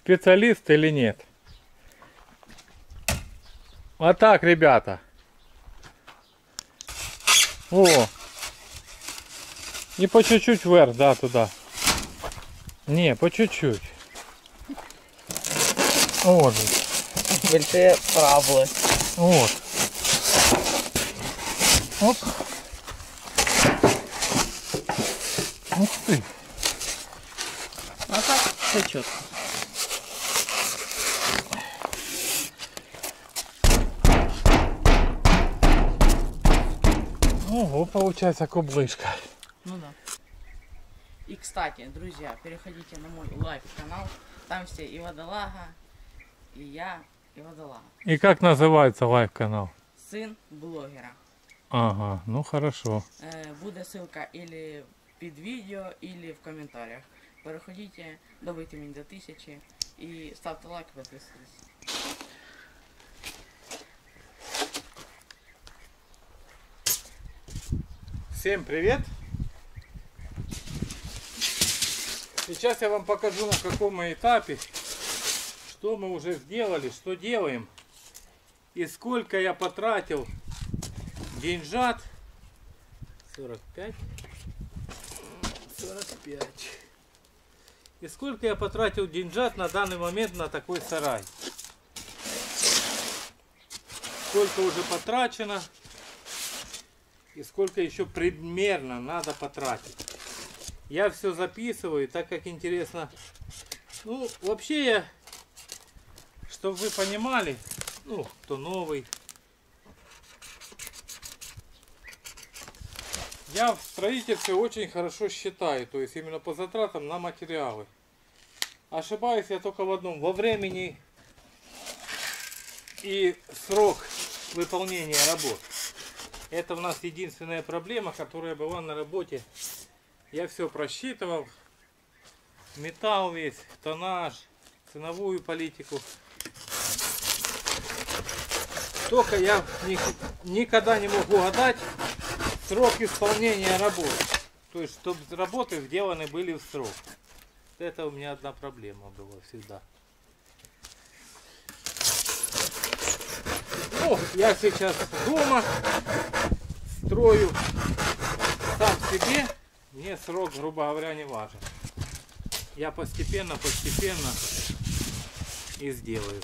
специалист или нет. А так, ребята. О. И по чуть-чуть вверх, да, туда. Не, по чуть-чуть. Вот. Большие проблемы. Вот. Оп. Ух ты. А так все четко. Ого, получается кублышка. Ну да. И кстати, друзья, переходите на мой лайв-канал. Там все и водолага, и я, и водолага. И как называется лайв-канал? Сын блогера. Ага, ну хорошо. Буде ссылка или під відео, или в комментариях. Переходите, добийте мені до 1000 и ставьте лайк, подписывайтесь. Всем привет! Сейчас я вам покажу, на каком мы этапе, что мы уже сделали, что делаем и сколько я потратил деньжат. 45. И сколько я потратил деньжат на данный момент на такой сарай. Сколько уже потрачено и сколько еще примерно надо потратить. Я все записываю, так как интересно. Ну, вообще я, чтобы вы понимали, ну, кто новый. Я в строительстве очень хорошо считаю, то есть именно по затратам на материалы. Ошибаюсь я только в одном: во времени и срок выполнения работ. Это у нас единственная проблема, которая была на работе. Я все просчитывал, металл весь, тоннаж, ценовую политику. Только я никогда не мог угадать срок исполнения работ. То есть, чтобы работы сделаны были в срок. Это у меня одна проблема была всегда. Ну, я сейчас дома строю сам себе. Мне срок, грубо говоря, не важен. Я постепенно и сделаю.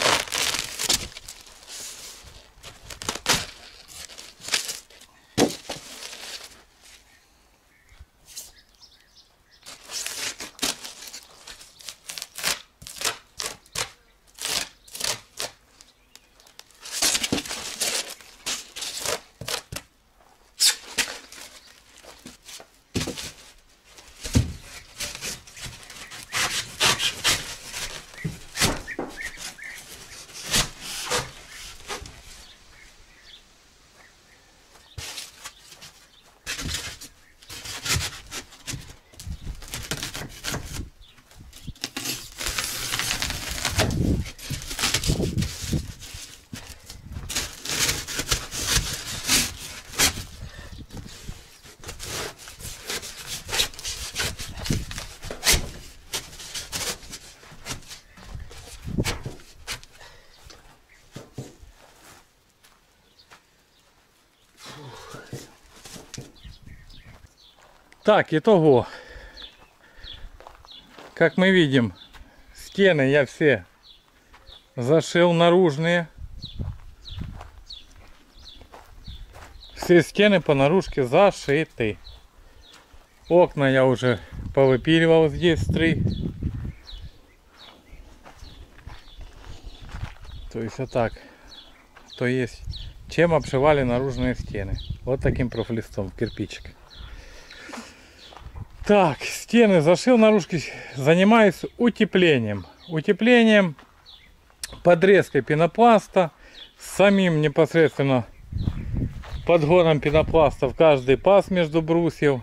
Так, итого. Как мы видим, стены я все зашил наружные. Все стены по наружке зашиты. Окна я уже повыпиливал здесь 3. То есть вот так. То есть чем обшивали наружные стены. Вот таким профлистом, кирпичик. Так, стены зашил наружки, занимаюсь утеплением. Утеплением, подрезкой пенопласта, самим непосредственно подгоном пенопласта в каждый паз между брусьев.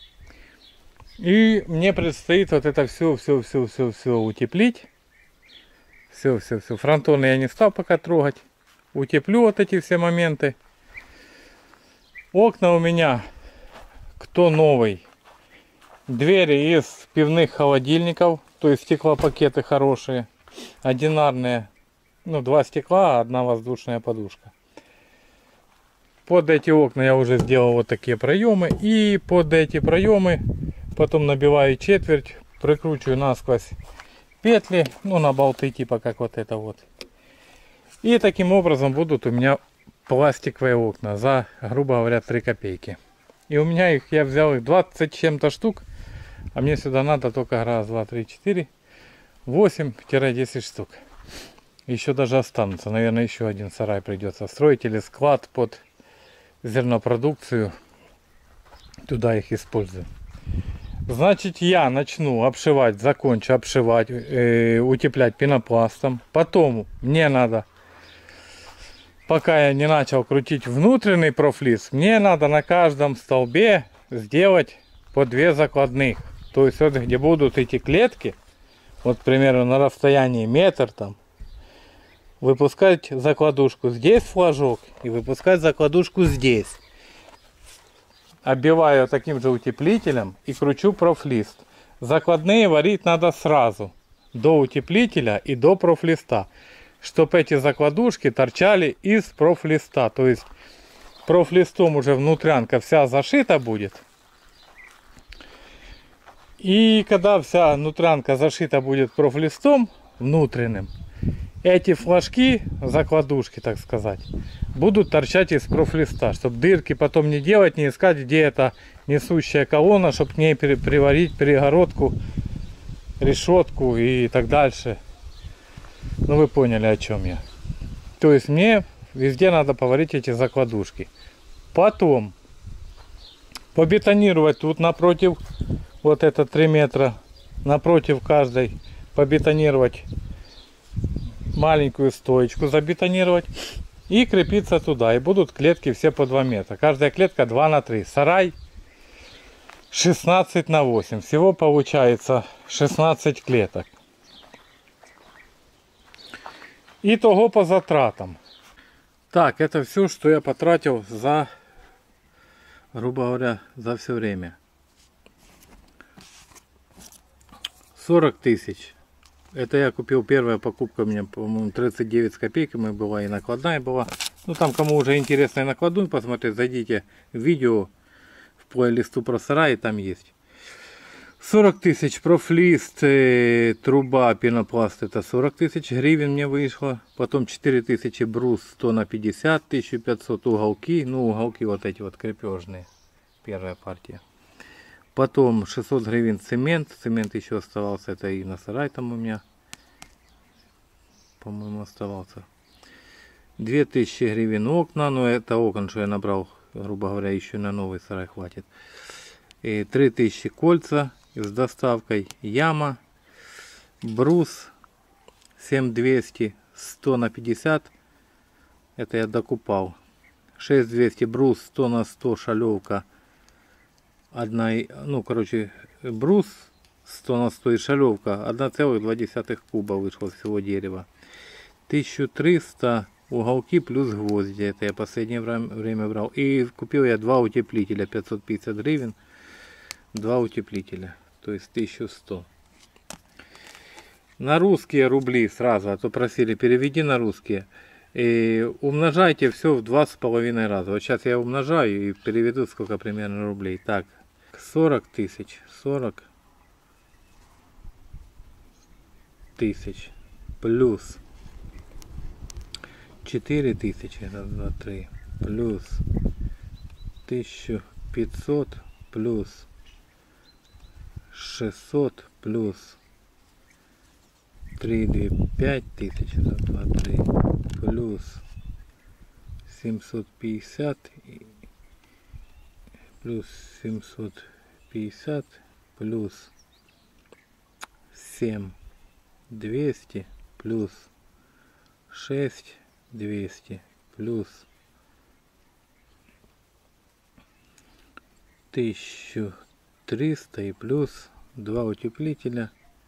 И мне предстоит вот это все утеплить. Все. Фронтоны я не стал пока трогать. Утеплю вот эти все моменты. Окна у меня, кто новый, двери из пивных холодильников, то есть стеклопакеты хорошие. одинарные, ну, 2 стекла, 1 воздушная подушка. Под эти окна я уже сделал вот такие проемы. И под эти проемы потом набиваю четверть, прикручиваю насквозь петли, ну, на болты типа как вот это вот. И таким образом будут у меня пластиковые окна за, грубо говоря, 3 копейки. И у меня их, я взял их 20 чем-то штук, а мне сюда надо только раз, два, три, 4, 8-10 штук. Еще даже останутся. Наверное, еще один сарай придется строить или склад под зернопродукцию. Туда их использую. Значит, я начну обшивать, закончу обшивать, утеплять пенопластом. Потом мне надо, пока я не начал крутить внутренний профлиз, мне надо на каждом столбе сделать по 2 закладных. То есть вот где будут эти клетки, вот примерно на расстоянии метр там, выпускать закладушку здесь флажок и выпускать закладушку здесь. Оббиваю таким же утеплителем и кручу профлист. Закладные варить надо сразу, до утеплителя и до профлиста, чтобы эти закладушки торчали из профлиста. То есть профлистом уже внутрянка вся зашита будет. И когда вся внутрянка зашита будет профлистом внутренним, эти флажки, закладушки, так сказать, будут торчать из профлиста, чтобы дырки потом не делать, не искать, где эта несущая колонна, чтобы к ней приварить перегородку, решетку и так дальше. Ну, вы поняли, о чем я. То есть мне везде надо поварить эти закладушки. Потом побетонировать тут напротив, вот это 3 метра, напротив каждой побетонировать маленькую стоечку, забетонировать и крепиться туда. И будут клетки все по 2 метра. Каждая клетка 2 на 3. Сарай 16 на 8. Всего получается 16 клеток. Итого по затратам. Так, это все, что я потратил за, грубо говоря, за все время. 40 тысяч. Это я купил, первая покупка у меня, по-моему, 39 с копейками была, и накладная была. Ну, там, кому уже интересно и накладную посмотреть, зайдите в видео, в плейлисту про сарай, там есть. 40 тысяч профлист, труба, пенопласт, это 40 тысяч гривен мне вышло. Потом 4 тысячи брус, 100 на 50, 1500 уголки. Ну, уголки вот эти вот крепежные, первая партия. Потом 600 гривен цемент. Цемент еще оставался. Это и на сарай там у меня, по-моему, оставался. 2000 гривен окна. Но это окон, что я набрал, грубо говоря, еще на новый сарай хватит. И 3000 кольца с доставкой. Яма. Брус. 7200. 100 на 50. Это я докупал. 6200 брус. 100 на 100 шалевка. Одна, ну, короче, брус 100 на 100 и шалевка 1,2 куба вышло всего дерева. 1300 уголки плюс гвозди. Это я последнее время брал. И купил я 2 утеплителя, 550 гривен. 2 утеплителя, то есть 1100. На русские рубли сразу, а то просили, переведи на русские. И умножайте все в 2,5 раза. Вот сейчас я умножаю и переведу, сколько примерно рублей. Так, 40 тысяч. 40 тысяч плюс 4 тысячи. Раз, два, три. Плюс 1500 плюс 600 плюс 3, 2, 5 тысяч. Раз, два, три. Плюс 750 плюс 750 плюс 7 200 плюс 6 200 плюс 1300 и плюс 2 утеплителя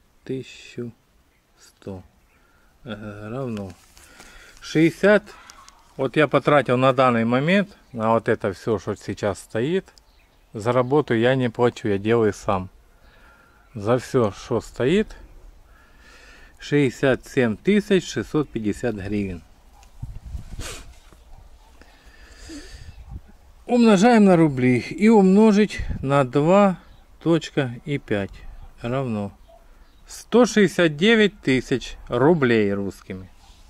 1100 равно 60. Вот я потратил на данный момент на вот это все, что сейчас стоит. За работу я не плачу, я делаю сам. За все, что стоит, 67 650 гривен. Умножаем на рубли и умножить на 2,5 равно 169 тысяч рублей русскими.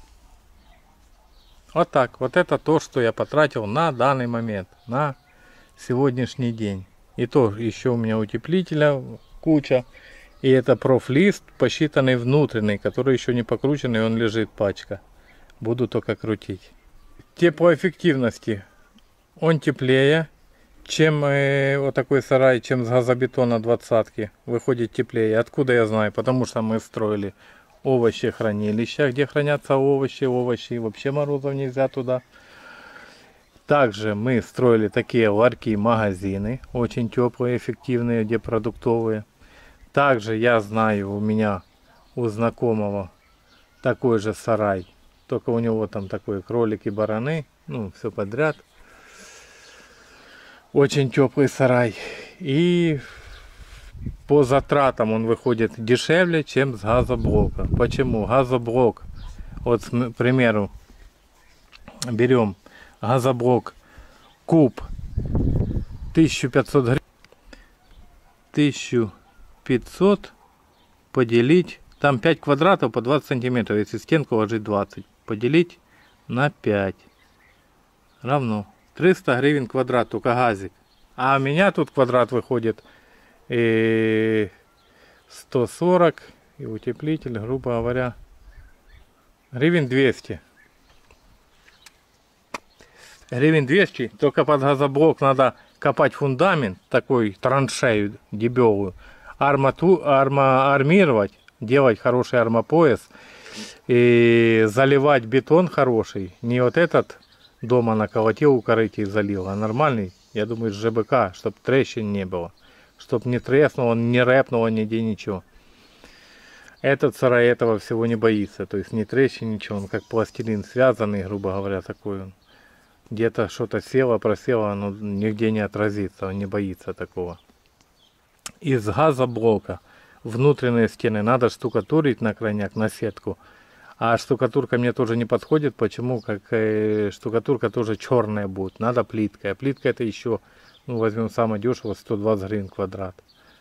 Вот так. Вот это то, что я потратил на данный момент, на сегодняшний день. И то еще у меня утеплителя куча. И это профлист, посчитанный внутренний, который еще не покрученный, он лежит пачка. Буду только крутить. Теплоэффективности. Он теплее, чем вот такой сарай, чем с газобетона 20-ки. Выходит теплее. Откуда я знаю? Потому что мы строили овощехранилища, где хранятся овощи. Вообще морозов нельзя туда. Также мы строили такие ларьки, магазины. Очень теплые, эффективные, где продуктовые. Также я знаю, у меня, у знакомого, такой же сарай. Только у него там такой кролики, бараны. Ну, все подряд. Очень теплый сарай. И по затратам он выходит дешевле, чем с газоблока. Почему? Газоблок. Вот, к примеру, берем газоблок куб 1500 гривен. 1500 поделить. Там 5 квадратов по 20 сантиметров. Если стенку ложить 20. Поделить на 5. Равно 300 гривен квадрат, только газик. А у меня тут квадрат выходит 140. И утеплитель, грубо говоря, гривен 200. Гривен 200. Только под газоблок надо копать фундамент, такой траншею дебелую. Армировать, делать хороший армопояс. И заливать бетон хороший. Не вот этот дома наколотил у корыти и залил, а нормальный, я думаю, с ЖБК, чтобы трещин не было, чтобы не треснуло, не рэпнуло нигде ничего. Этот сарай этого всего не боится, то есть не трещин, ничего, он как пластилин связанный, грубо говоря, такой он. Где-то что-то село, просело, оно нигде не отразится, он не боится такого. Из газоблока внутренние стены надо штукатурить на крайняк, на сетку. А штукатурка мне тоже не подходит. Почему? Как штукатурка тоже черная будет. Надо плитка. А плитка это еще, ну, возьмем самое дешево, 120 гривен квадрат.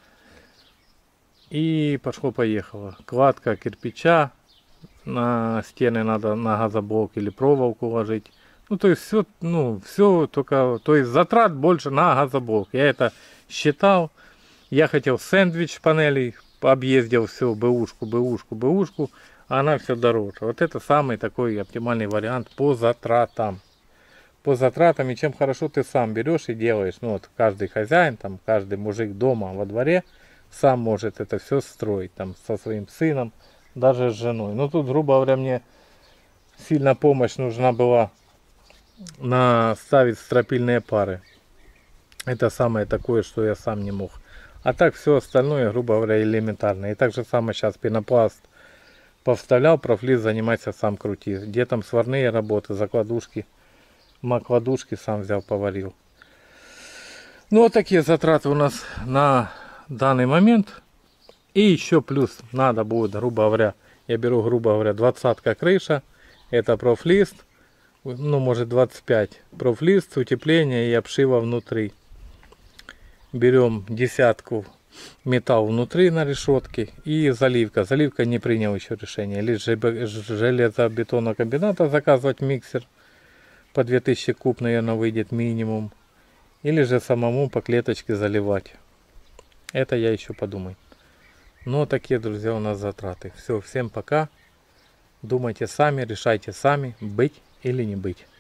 И пошло-поехало. Кладка кирпича. На стены надо на газоблок или проволоку ложить. Ну, то есть все, ну, все только, то есть затрат больше на газоблок. Я это считал. Я хотел сэндвич панелей. Объездил все, бэушку. А она все дороже. Вот это самый такой оптимальный вариант по затратам. По затратам, и чем хорошо ты сам берешь и делаешь. Ну вот каждый хозяин, там каждый мужик дома во дворе сам может это все строить. Там со своим сыном, даже с женой. Ну тут, грубо говоря, мне сильно помощь нужна была ставить стропильные пары. Это самое такое, что я сам не мог. А так все остальное, грубо говоря, элементарно. И так же самое сейчас пенопласт повставлял, профлист занимайся сам крути. Где там сварные работы, закладушки, макладушки сам взял, поварил. Ну вот такие затраты у нас на данный момент. И еще плюс надо будет, грубо говоря, я беру, грубо говоря, 20-ка крыша. Это профлист, ну может 25. Профлист, утепление и обшива внутри. Берем 10-ку. Металл внутри на решетке и заливка. Заливка не принял еще решение. Лишь железобетонокомбината заказывать миксер по 2000 куб, наверное, выйдет минимум. Или же самому по клеточке заливать. Это я еще подумаю. Но такие, друзья, у нас затраты. Все, всем пока. Думайте сами, решайте сами, быть или не быть.